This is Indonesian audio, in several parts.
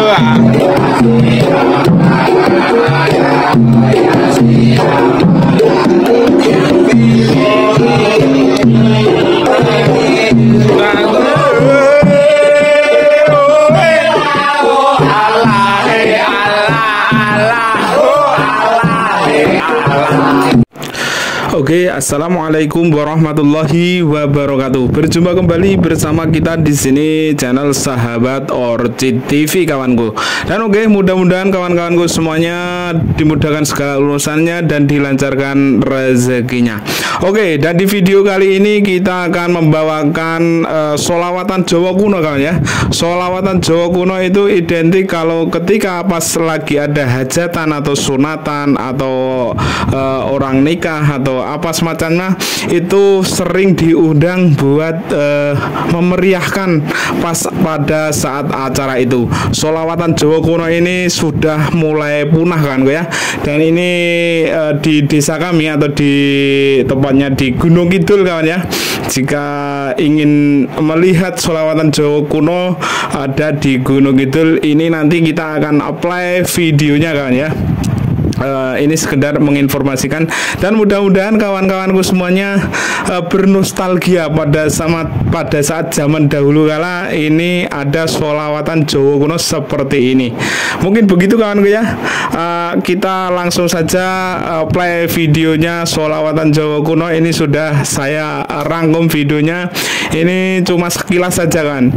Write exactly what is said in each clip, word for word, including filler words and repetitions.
Oke, assalamualaikum warahmatullahi wabarakatuh. Berjumpa kembali bersama kita di sini channel Sahabat Orchid T V, kawanku. Dan oke, mudah-mudahan kawan-kawanku semuanya dimudahkan segala urusannya dan dilancarkan rezekinya. Oke, dan di video kali ini kita akan membawakan uh, sholawatan Jawa kuno, kawan ya. Sholawatan Jawa kuno itu identik kalau ketika pas lagi ada hajatan atau sunatan atau uh, orang nikah atau apa semacamnya, itu sering diundang buat uh, memeriahkan pas pada saat acara itu. Sholawatan Jawa kuno ini sudah mulai punah, kan ya. Dan ini uh, di desa kami atau di tepatnya di Gunung Kidul, kawan ya. Jika ingin melihat sholawatan Jawa kuno ada di Gunung Kidul, ini nanti kita akan apply videonya, kawan ya. Uh, ini sekedar menginformasikan dan mudah-mudahan kawan-kawanku semuanya uh, bernostalgia pada sama pada saat zaman dahulu kala ini ada sholawatan Jawa kuno seperti ini. Mungkin begitu, kawanku ya. Uh, kita langsung saja uh, play videonya sholawatan Jawa kuno. Ini sudah saya rangkum videonya. Ini cuma sekilas saja, kan.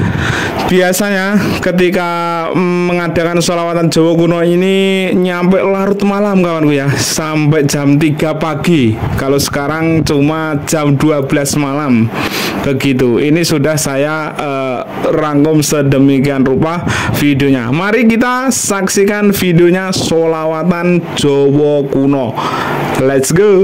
Biasanya ketika mm, mengadakan sholawatan Jawa kuno ini nyampe larut malam, kawanku ya, sampai jam tiga pagi. Kalau sekarang cuma jam dua belas malam. Begitu. Ini sudah saya uh, rangkum sedemikian rupa videonya. Mari kita saksikan videonya sholawatan Jawa kuno. Let's go.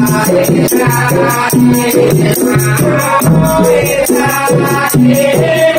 Terima kasih.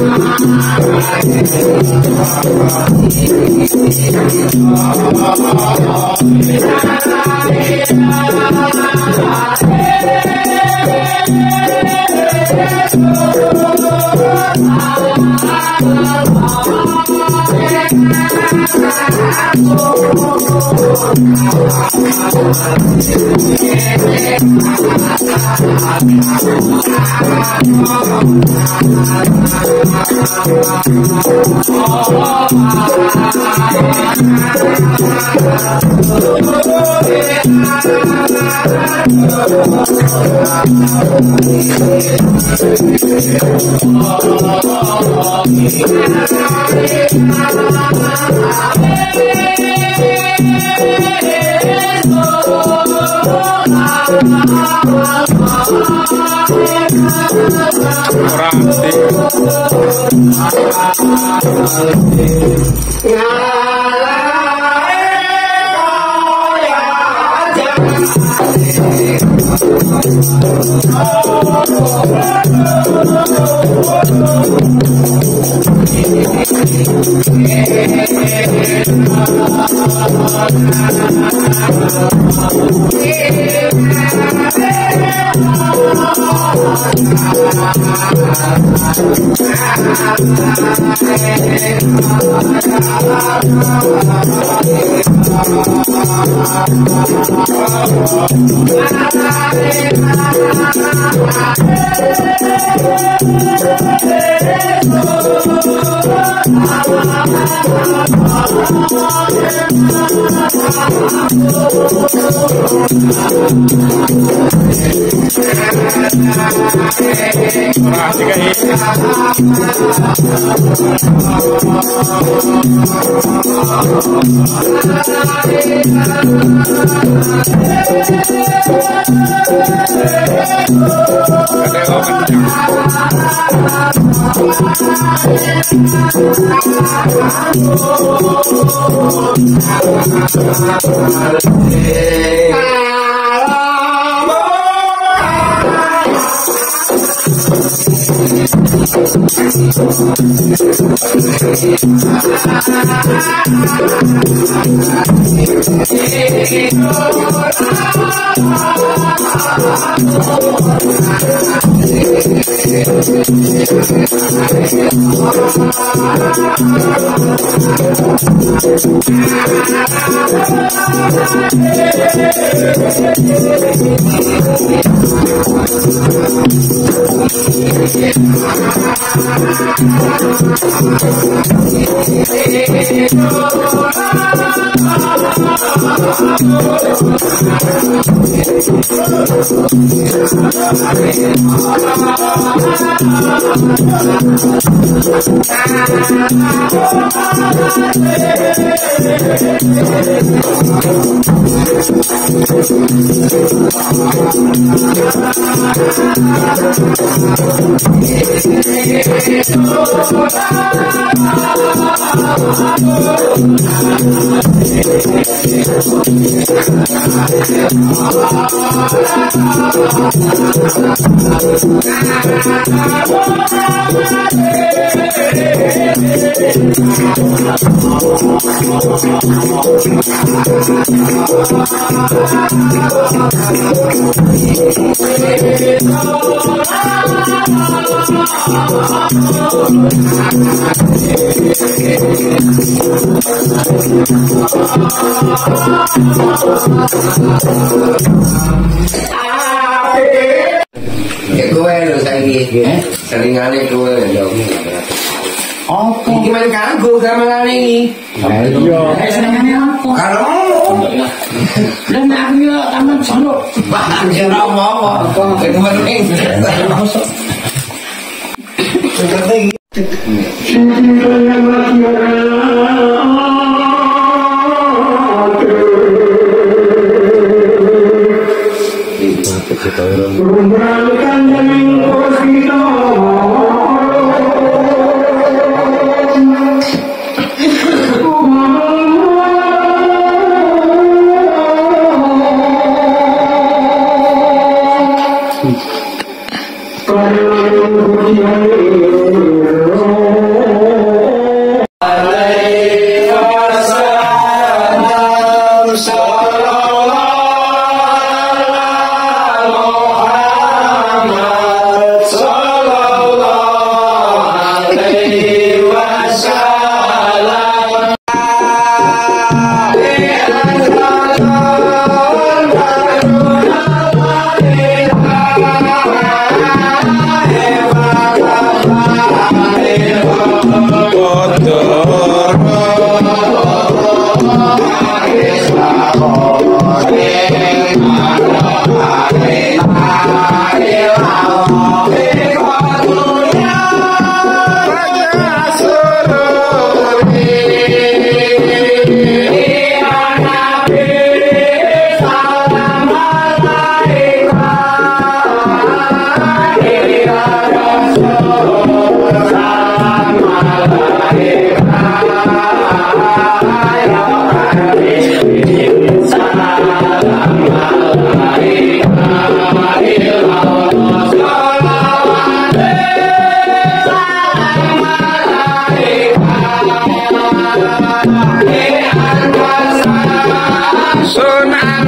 Ya kowe lho saiki. Selingane kowe lho. Apa? Iki main kanggo gamelane iki. Iya. Senengane apa? Karo. Lah nek aku yo taman sono. Wah, ya ora apa-apa. Kok penting. Masuk. Penting. Para Sunan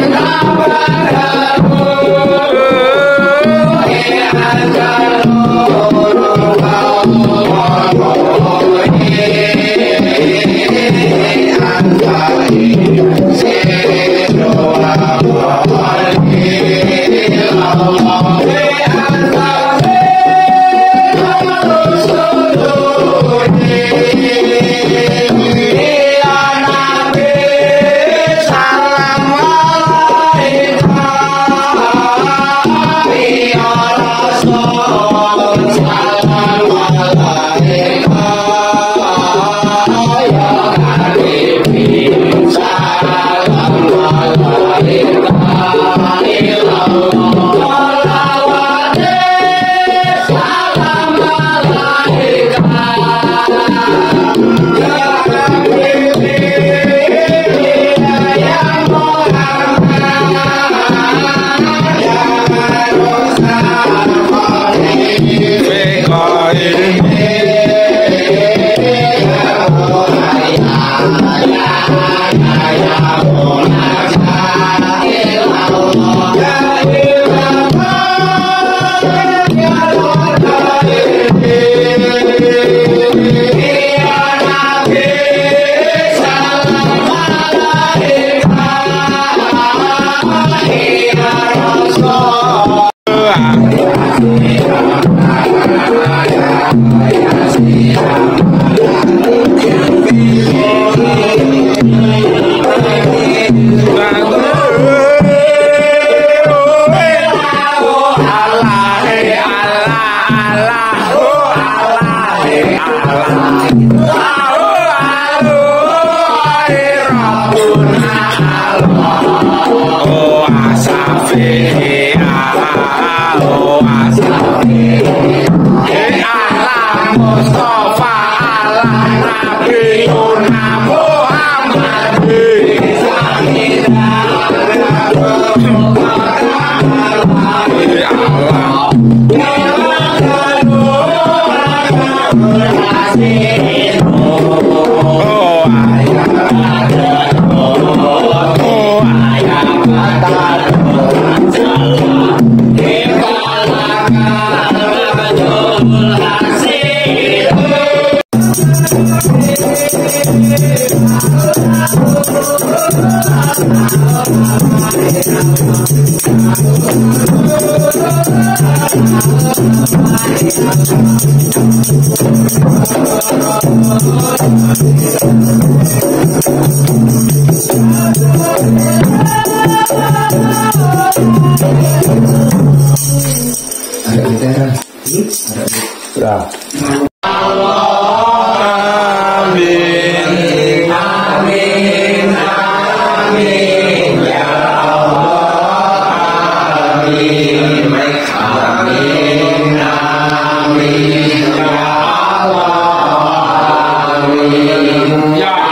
Ya